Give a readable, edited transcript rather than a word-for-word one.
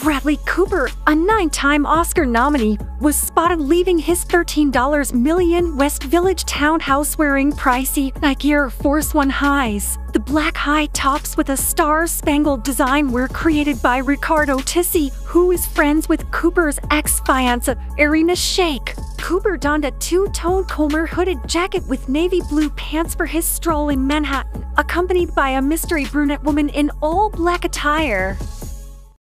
Bradley Cooper, a 9-time Oscar nominee, was spotted leaving his $13 million West Village townhouse wearing pricey Nike Air Force One highs. The black high tops with a star-spangled design were created by Riccardo Tisci, who is friends with Cooper's ex-fiancée, Irina Shayk. Cooper donned a two-tone Colmar hooded jacket with navy blue pants for his stroll in Manhattan, accompanied by a mystery brunette woman in all black attire.